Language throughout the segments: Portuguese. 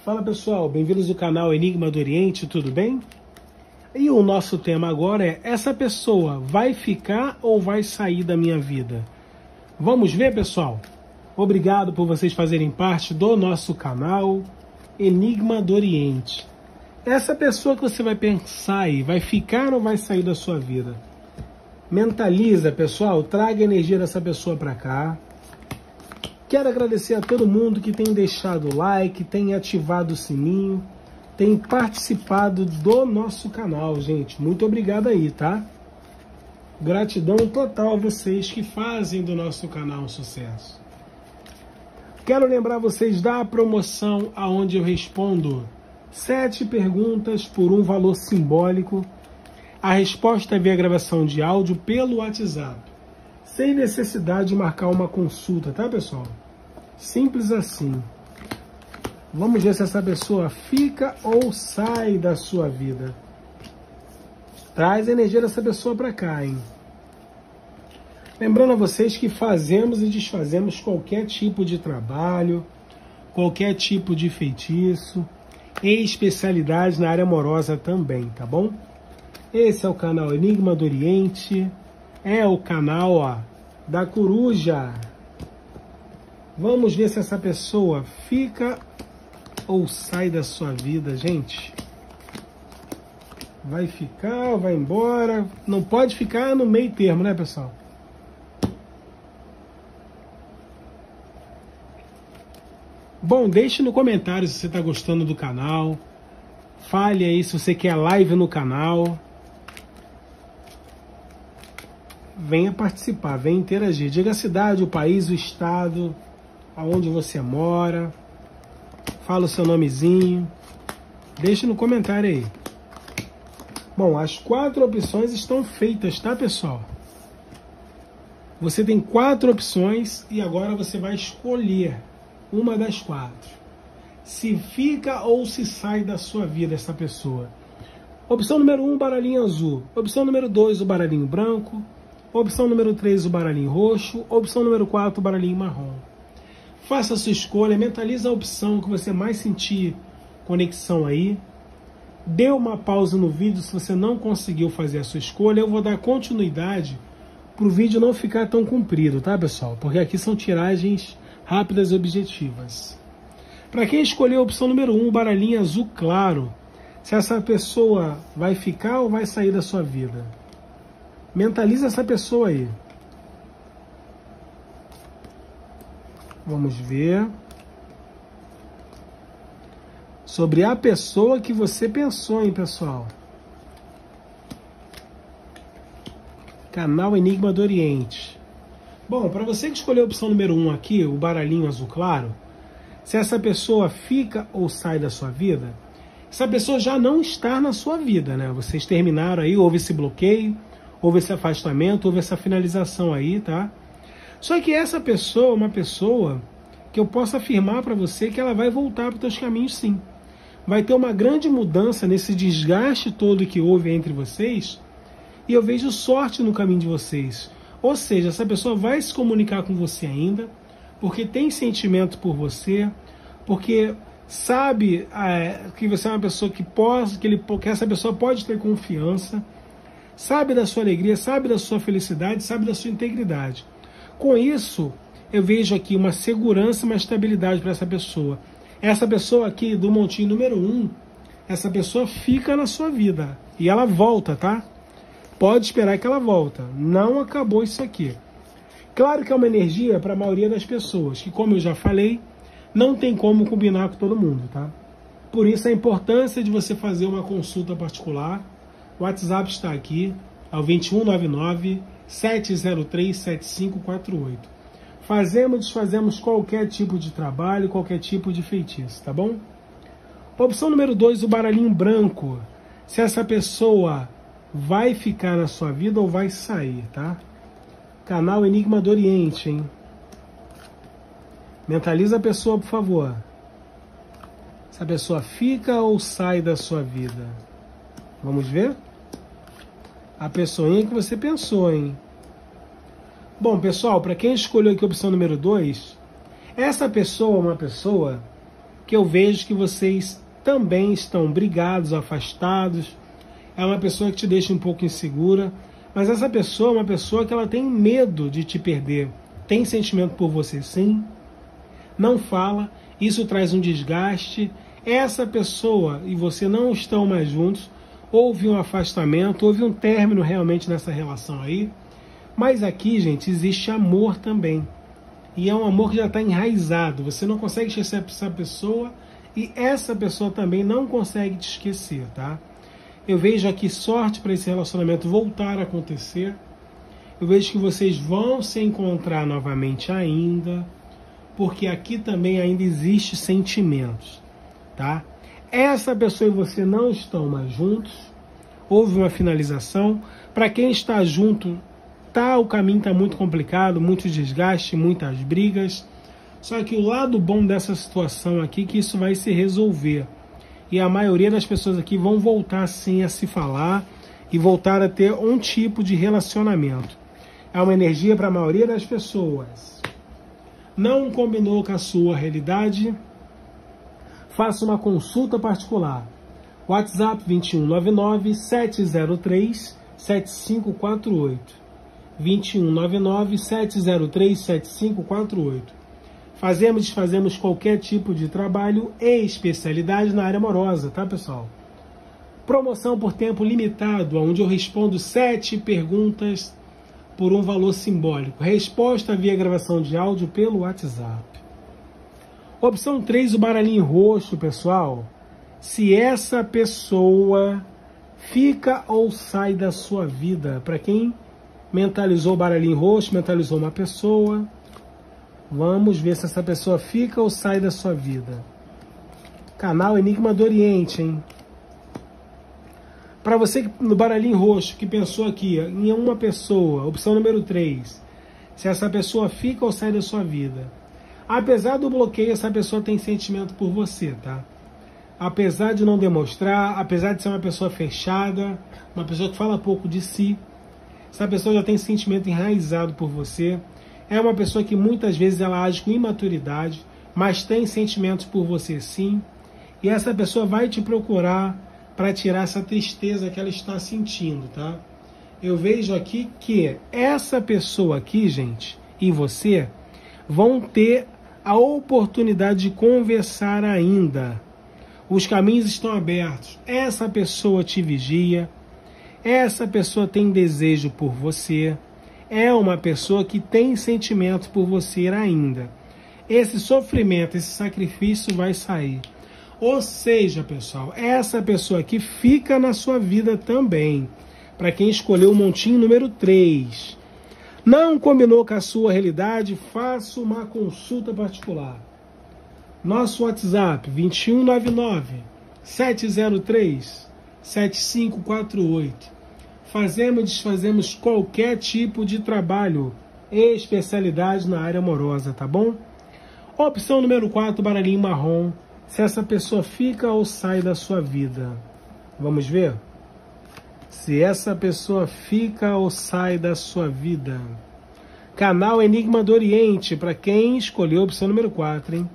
Fala pessoal, bem-vindos ao canal Enigma do Oriente, tudo bem? E o nosso tema agora é: essa pessoa vai ficar ou vai sair da minha vida? Vamos ver, pessoal? Obrigado por vocês fazerem parte do nosso canal Enigma do Oriente. Essa pessoa que você vai pensar aí, vai ficar ou vai sair da sua vida? Mentaliza, pessoal, traga a energia dessa pessoa para cá. Quero agradecer a todo mundo que tem deixado o like, tem ativado o sininho, tem participado do nosso canal, gente. Muito obrigado aí, tá? Gratidão total a vocês que fazem do nosso canal um sucesso. Quero lembrar vocês da promoção onde eu respondo 7 perguntas por um valor simbólico. A resposta é via gravação de áudio pelo WhatsApp, sem necessidade de marcar uma consulta, tá, pessoal? Simples assim. Vamos ver se essa pessoa fica ou sai da sua vida. Traz a energia dessa pessoa para cá, hein? Lembrando a vocês que fazemos e desfazemos qualquer tipo de trabalho, qualquer tipo de feitiço, e especialidade na área amorosa também, tá bom? Esse é o canal Enigma do Oriente, é o canal da coruja. Vamos ver se essa pessoa fica ou sai da sua vida, gente. Vai ficar ou vai embora? Não pode ficar no meio termo, né, pessoal? Bom, deixe no comentário se você está gostando do canal. Fale aí se você quer live no canal. Venha participar, venha interagir. Diga a cidade, o país, o estado, aonde você mora. Fala o seu nomezinho. Deixe no comentário aí. Bom, as 4 opções estão feitas, tá, pessoal? Você tem 4 opções e agora você vai escolher uma das 4. Se fica ou se sai da sua vida essa pessoa. Opção número 1, o baralhinho azul. Opção número 2, o baralhinho branco. Opção número 3, o baralhinho roxo. Opção número 4, o baralhinho marrom. Faça a sua escolha, mentalize a opção que você mais sentir conexão aí. Dê uma pausa no vídeo se você não conseguiu fazer a sua escolha. Eu vou dar continuidade para o vídeo não ficar tão comprido, tá, pessoal? Porque aqui são tiragens rápidas e objetivas. Para quem escolheu a opção número 1, o baralhinho azul claro, se essa pessoa vai ficar ou vai sair da sua vida. Mentaliza essa pessoa aí. Vamos ver. Sobre a pessoa que você pensou, hein, pessoal? Canal Enigma do Oriente. Bom, para você que escolheu a opção número 1 aqui, o baralhinho azul claro, se essa pessoa fica ou sai da sua vida, essa pessoa já não está na sua vida, né? Vocês terminaram aí, houve esse bloqueio, houve esse afastamento, houve essa finalização aí, tá? Só que essa pessoa é uma pessoa que eu posso afirmar para você que ela vai voltar para os teus caminhos, sim. Vai ter uma grande mudança nesse desgaste todo que houve entre vocês, e eu vejo sorte no caminho de vocês. Ou seja, essa pessoa vai se comunicar com você ainda, porque tem sentimento por você, porque sabe que você é uma pessoa que essa pessoa pode ter confiança, sabe da sua alegria, sabe da sua felicidade, sabe da sua integridade. Com isso, eu vejo aqui uma segurança, uma estabilidade para essa pessoa. Essa pessoa aqui do montinho número 1, essa pessoa fica na sua vida e ela volta, tá? Pode esperar que ela volta. Não acabou isso aqui. Claro que é uma energia para a maioria das pessoas, que, como eu já falei, não tem como combinar com todo mundo, tá? Por isso a importância de você fazer uma consulta particular. O WhatsApp está aqui, é o 2199-703-7548. Fazemos e desfazemos qualquer tipo de trabalho, qualquer tipo de feitiço, tá bom? Opção número 2, o baralhinho branco. Se essa pessoa vai ficar na sua vida ou vai sair, tá? Canal Enigma do Oriente, hein? Mentaliza a pessoa, por favor. Essa pessoa fica ou sai da sua vida? Vamos ver? A pessoinha que você pensou, hein? Bom, pessoal, para quem escolheu aqui a opção número 2, essa pessoa é uma pessoa que eu vejo que vocês também estão brigados, afastados. É uma pessoa que te deixa um pouco insegura, mas essa pessoa é uma pessoa que ela tem medo de te perder. Tem sentimento por você, sim. Não fala, isso traz um desgaste. Essa pessoa e você não estão mais juntos, houve um afastamento, houve um término realmente nessa relação aí. Mas aqui, gente, existe amor também. E é um amor que já está enraizado. Você não consegue esquecer essa pessoa e essa pessoa também não consegue te esquecer, tá? Eu vejo aqui sorte para esse relacionamento voltar a acontecer. Eu vejo que vocês vão se encontrar novamente ainda, porque aqui também ainda existe sentimentos, tá? Essa pessoa e você não estão mais juntos. Houve uma finalização. Para quem está junto, o caminho está muito complicado, muito desgaste, muitas brigas. Só que o lado bom dessa situação aqui é que isso vai se resolver. E a maioria das pessoas aqui vão voltar sim a se falar e voltar a ter um tipo de relacionamento. É uma energia para a maioria das pessoas. Não combinou com a sua realidade? Faça uma consulta particular. WhatsApp 2199-703-7548. 2199-703-7548. Fazemos e desfazemos qualquer tipo de trabalho e especialidade na área amorosa, tá, pessoal? Promoção por tempo limitado, onde eu respondo 7 perguntas por um valor simbólico. Resposta via gravação de áudio pelo WhatsApp. Opção 3, o baralhinho roxo, pessoal. Se essa pessoa fica ou sai da sua vida. Para quem mentalizou o baralhinho roxo, mentalizou uma pessoa. Vamos ver se essa pessoa fica ou sai da sua vida. Canal Enigma do Oriente, hein? Para você no baralhinho roxo que pensou aqui em uma pessoa, opção número 3. Se essa pessoa fica ou sai da sua vida. Apesar do bloqueio, essa pessoa tem sentimento por você, tá? Apesar de não demonstrar, apesar de ser uma pessoa fechada, uma pessoa que fala pouco de si, essa pessoa já tem sentimento enraizado por você. É uma pessoa que muitas vezes ela age com imaturidade, mas tem sentimentos por você sim. E essa pessoa vai te procurar para tirar essa tristeza que ela está sentindo, tá? Eu vejo aqui que essa pessoa aqui, gente, e você, vão ter a oportunidade de conversar ainda. Os caminhos estão abertos. Essa pessoa te vigia. Essa pessoa tem desejo por você. É uma pessoa que tem sentimento por você ainda. Esse sofrimento, esse sacrifício vai sair. Ou seja, pessoal, essa pessoa aqui fica na sua vida também. Para quem escolheu o montinho número 3. Não combinou com a sua realidade? Faça uma consulta particular. Nosso WhatsApp 2199-703-7548. Fazemos e desfazemos qualquer tipo de trabalho e especialidade na área amorosa, tá bom? Opção número 4, baralhinho marrom. Se essa pessoa fica ou sai da sua vida. Vamos ver? Se essa pessoa fica ou sai da sua vida. Canal Enigma do Oriente, para quem escolheu a opção número 4, hein?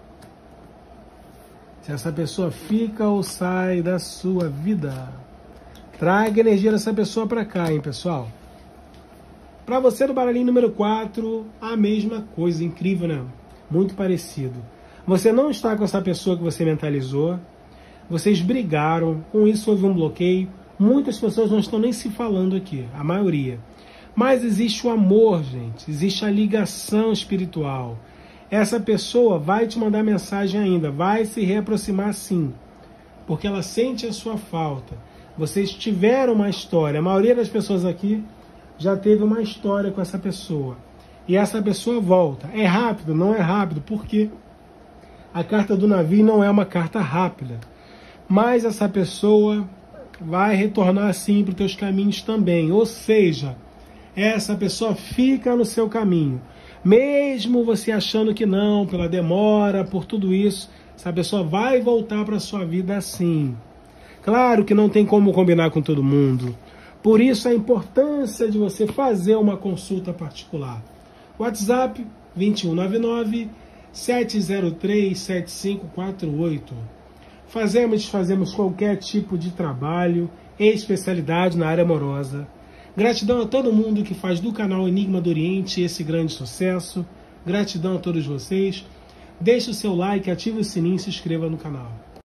Se essa pessoa fica ou sai da sua vida. Traga a energia dessa pessoa para cá, hein, pessoal? Para você do baralhinho número 4, a mesma coisa, incrível, né? Muito parecido. Você não está com essa pessoa que você mentalizou. Vocês brigaram, com isso houve um bloqueio. Muitas pessoas não estão nem se falando aqui, a maioria. Mas existe o amor, gente. Existe a ligação espiritual. Essa pessoa vai te mandar mensagem ainda, vai se reaproximar sim. Porque ela sente a sua falta. Vocês tiveram uma história. A maioria das pessoas aqui já teve uma história com essa pessoa. E essa pessoa volta. É rápido? Não é rápido. Por quê? A carta do navio não é uma carta rápida. Mas essa pessoa vai retornar sim para os teus caminhos também. Ou seja, essa pessoa fica no seu caminho. Mesmo você achando que não, pela demora, por tudo isso, essa pessoa vai voltar para a sua vida sim. Claro que não tem como combinar com todo mundo. Por isso a importância de você fazer uma consulta particular. WhatsApp 2199 703-7548. Fazemos e desfazemos qualquer tipo de trabalho e especialidade na área amorosa. Gratidão a todo mundo que faz do canal Enigma do Oriente esse grande sucesso. Gratidão a todos vocês. Deixe o seu like, ative o sininho e se inscreva no canal.